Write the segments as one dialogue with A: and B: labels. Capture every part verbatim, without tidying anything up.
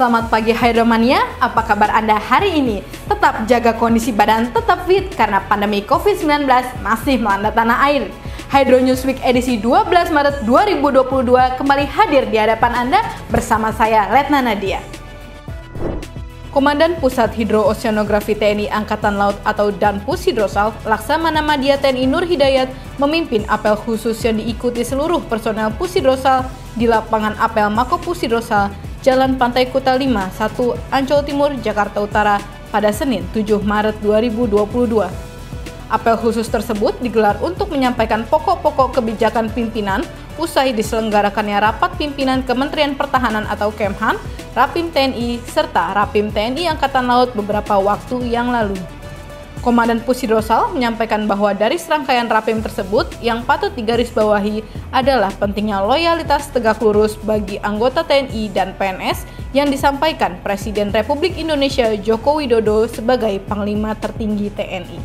A: Selamat pagi Hydromania, apa kabar Anda hari ini? Tetap jaga kondisi badan, tetap fit karena pandemi covid sembilan belas masih melanda tanah air. Hydro News Week edisi dua belas Maret dua ribu dua puluh dua kembali hadir di hadapan Anda bersama saya Letna Nadia. Komandan Pusat Hidrooceanografi T N I Angkatan Laut atau Danpus Hidrosal, Laksamana Madya T N I Nur Hidayat memimpin apel khusus yang diikuti seluruh personel Pushidrosal di lapangan apel Mako Pushidrosal, Jalan Pantai Kuta lima, satu, Ancol Timur, Jakarta Utara pada Senin tujuh Maret dua ribu dua puluh dua. Apel khusus tersebut digelar untuk menyampaikan pokok-pokok kebijakan pimpinan usai diselenggarakannya rapat pimpinan Kementerian Pertahanan atau Kemhan, Rapim T N I, serta Rapim T N I Angkatan Laut beberapa waktu yang lalu. Komandan Pushidrosal menyampaikan bahwa dari serangkaian rapim tersebut yang patut digarisbawahi adalah pentingnya loyalitas tegak lurus bagi anggota T N I dan P N S yang disampaikan Presiden Republik Indonesia Joko Widodo sebagai Panglima tertinggi T N I.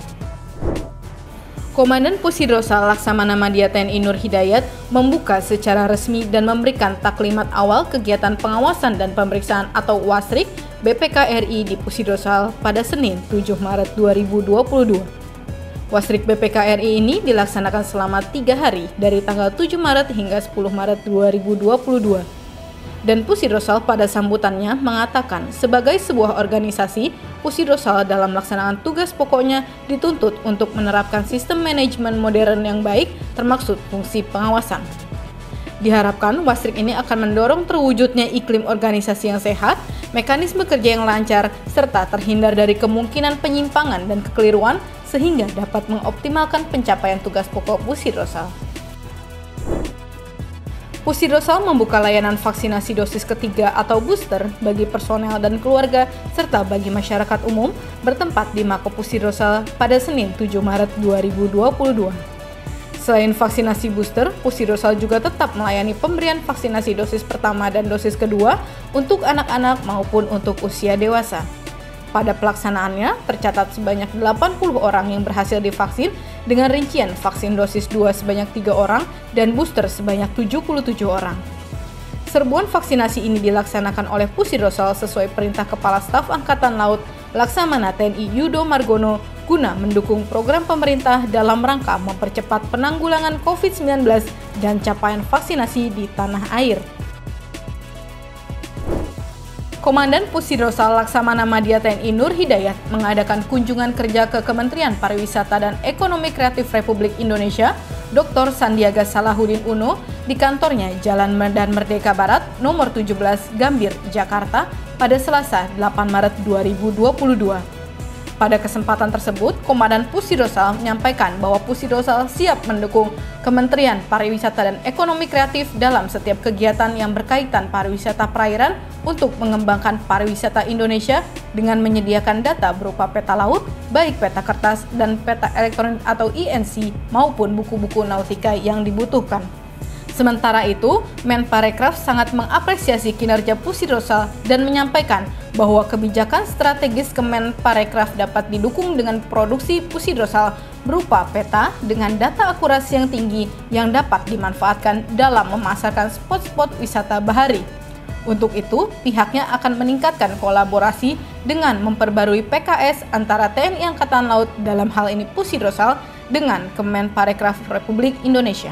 A: Komandan Pushidrosal Laksamana Madya T N I Nur Hidayat membuka secara resmi dan memberikan taklimat awal kegiatan pengawasan dan pemeriksaan atau WASRIK B P K R I di Pushidrosal pada Senin tujuh Maret dua ribu dua puluh dua. WASRIK B P K R I ini dilaksanakan selama tiga hari dari tanggal tujuh Maret hingga sepuluh Maret dua ribu dua puluh dua. Dan Pushidrosal pada sambutannya mengatakan sebagai sebuah organisasi, Pushidrosal dalam melaksanakan tugas pokoknya dituntut untuk menerapkan sistem manajemen modern yang baik termasuk fungsi pengawasan. Diharapkan WASRIK ini akan mendorong terwujudnya iklim organisasi yang sehat, mekanisme kerja yang lancar, serta terhindar dari kemungkinan penyimpangan dan kekeliruan sehingga dapat mengoptimalkan pencapaian tugas pokok Pushidrosal. Pushidrosal membuka layanan vaksinasi dosis ketiga atau booster bagi personel dan keluarga serta bagi masyarakat umum bertempat di Mako Pushidrosal pada Senin tujuh Maret dua ribu dua puluh dua. Selain vaksinasi booster, Pushidrosal juga tetap melayani pemberian vaksinasi dosis pertama dan dosis kedua untuk anak-anak maupun untuk usia dewasa. Pada pelaksanaannya, tercatat sebanyak delapan puluh orang yang berhasil divaksin dengan rincian vaksin dosis dua sebanyak tiga orang dan booster sebanyak tujuh puluh tujuh orang. Serbuan vaksinasi ini dilaksanakan oleh Pushidrosal sesuai perintah Kepala Staf Angkatan Laut Laksamana T N I Yudo Margono guna mendukung program pemerintah dalam rangka mempercepat penanggulangan covid sembilan belas dan capaian vaksinasi di tanah air. Komandan Pushidrosal Laksamana Madya T N I Nur Hidayat mengadakan kunjungan kerja ke Kementerian Pariwisata dan Ekonomi Kreatif Republik Indonesia, Doktor Sandiaga Salahuddin Uno, di kantornya Jalan Medan Merdeka Barat, nomor tujuh belas, Gambir, Jakarta, pada Selasa delapan Maret dua ribu dua puluh dua. Pada kesempatan tersebut, Komandan Pushidrosal menyampaikan bahwa Pushidrosal siap mendukung Kementerian Pariwisata dan Ekonomi Kreatif dalam setiap kegiatan yang berkaitan pariwisata perairan untuk mengembangkan pariwisata Indonesia dengan menyediakan data berupa peta laut, baik peta kertas dan peta elektronik atau I N C maupun buku-buku nautika yang dibutuhkan. Sementara itu, Menparekraf sangat mengapresiasi kinerja Pushidrosal dan menyampaikan bahwa kebijakan strategis Kemenparekraf dapat didukung dengan produksi Pushidrosal berupa peta dengan data akurasi yang tinggi yang dapat dimanfaatkan dalam memasarkan spot-spot wisata bahari. Untuk itu, pihaknya akan meningkatkan kolaborasi dengan memperbarui P K S antara T N I Angkatan Laut dalam hal ini Pushidrosal dengan Kemenparekraf Republik Indonesia.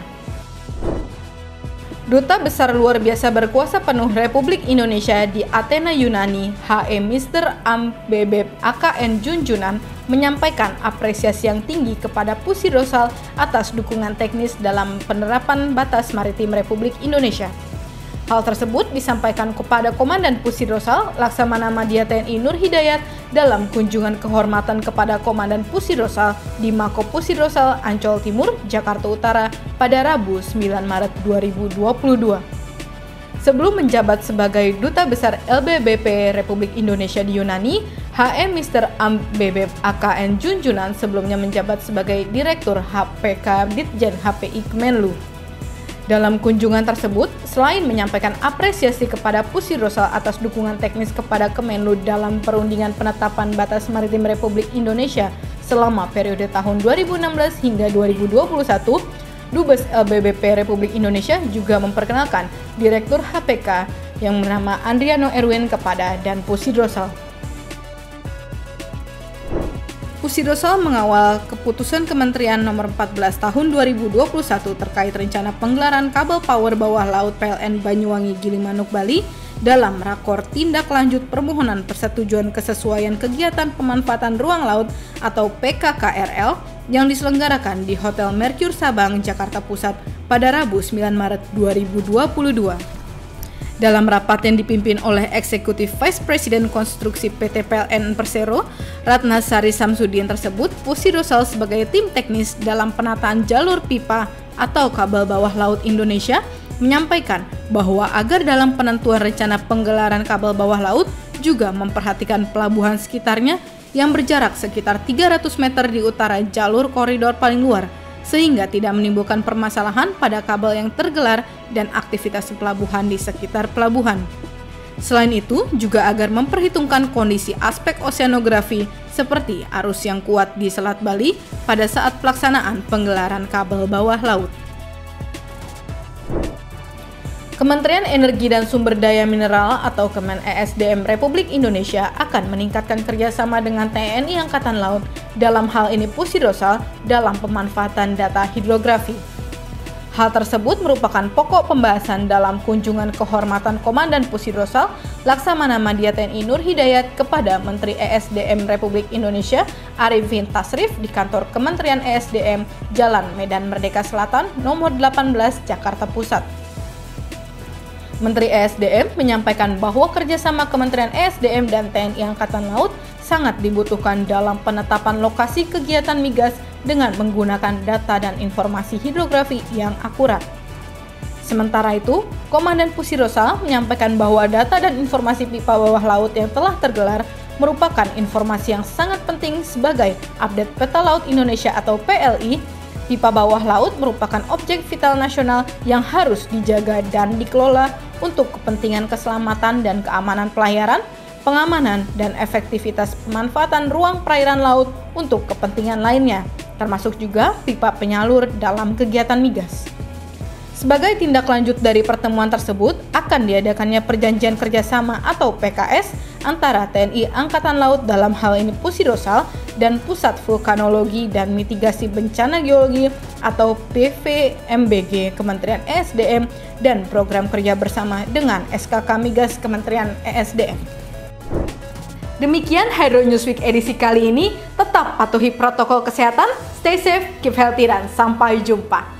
A: Duta Besar Luar Biasa Berkuasa Penuh Republik Indonesia di Athena, Yunani, H E Mister Am B B A K N Junjunan, menyampaikan apresiasi yang tinggi kepada Pushidrosal atas dukungan teknis dalam penerapan batas maritim Republik Indonesia. Hal tersebut disampaikan kepada Komandan Pushidrosal Laksamana Madya T N I Nur Hidayat dalam kunjungan kehormatan kepada Komandan Pushidrosal di Mako Pushidrosal, Ancol Timur, Jakarta Utara pada Rabu sembilan Maret dua ribu dua puluh dua. Sebelum menjabat sebagai Duta Besar L B B P Republik Indonesia di Yunani, H E Mister Am B B A K N Junjunan sebelumnya menjabat sebagai Direktur H P K Ditjen H P I Kemenlu. Dalam kunjungan tersebut, selain menyampaikan apresiasi kepada Pushidrosal atas dukungan teknis kepada Kemenlu dalam perundingan penetapan batas maritim Republik Indonesia selama periode tahun dua ribu enam belas hingga dua ribu dua puluh satu, Dubes L B B P Republik Indonesia juga memperkenalkan Direktur H P K yang bernama Andriano Erwin kepada dan Pusidrosal. Pusidrosal mengawal keputusan Kementerian Nomor empat belas Tahun dua ribu dua puluh satu terkait rencana penggelaran kabel power bawah laut P L N Banyuwangi Gilimanuk Bali dalam rakor tindak lanjut permohonan persetujuan kesesuaian kegiatan pemanfaatan ruang laut atau P K K R L yang diselenggarakan di Hotel Mercure Sabang, Jakarta Pusat pada Rabu sembilan Maret dua ribu dua puluh dua. Dalam rapat yang dipimpin oleh Eksekutif Vice President Konstruksi P T P L N Persero, Ratna Sari Samsudin tersebut, Pusidrosal sebagai tim teknis dalam penataan jalur pipa atau kabel bawah laut Indonesia menyampaikan bahwa agar dalam penentuan rencana penggelaran kabel bawah laut juga memperhatikan pelabuhan sekitarnya yang berjarak sekitar tiga ratus meter di utara jalur koridor paling luar, sehingga tidak menimbulkan permasalahan pada kabel yang tergelar dan aktivitas pelabuhan di sekitar pelabuhan. Selain itu, juga agar memperhitungkan kondisi aspek oseanografi seperti arus yang kuat di Selat Bali pada saat pelaksanaan penggelaran kabel bawah laut. Kementerian Energi dan Sumber Daya Mineral atau Kemen E S D M Republik Indonesia akan meningkatkan kerjasama dengan T N I Angkatan Laut, dalam hal ini Pusidrosal, dalam pemanfaatan data hidrografi. Hal tersebut merupakan pokok pembahasan dalam kunjungan kehormatan Komandan Pusidrosal Laksamana Madya T N I Nur Hidayat kepada Menteri E S D M Republik Indonesia Arifin Tasrif di kantor Kementerian E S D M Jalan Medan Merdeka Selatan nomor delapan belas Jakarta Pusat. Menteri E S D M menyampaikan bahwa kerjasama Kementerian E S D M dan T N I Angkatan Laut sangat dibutuhkan dalam penetapan lokasi kegiatan migas dengan menggunakan data dan informasi hidrografi yang akurat. Sementara itu, Komandan Pusidrosal menyampaikan bahwa data dan informasi pipa bawah laut yang telah tergelar merupakan informasi yang sangat penting sebagai update peta laut Indonesia atau P L I. Pipa bawah laut merupakan objek vital nasional yang harus dijaga dan dikelola untuk kepentingan keselamatan dan keamanan pelayaran, pengamanan, dan efektivitas pemanfaatan ruang perairan laut untuk kepentingan lainnya, termasuk juga pipa penyalur dalam kegiatan migas. Sebagai tindak lanjut dari pertemuan tersebut, akan diadakannya perjanjian kerjasama atau P K S antara T N I Angkatan Laut dalam hal ini Pusidrosal dan Pusat Vulkanologi dan Mitigasi Bencana Geologi atau P V M B G Kementerian E S D M dan program kerja bersama dengan S K K Migas Kementerian E S D M. Demikian Hydro Newsweek edisi kali ini, tetap patuhi protokol kesehatan, stay safe, keep healthy, dan sampai jumpa.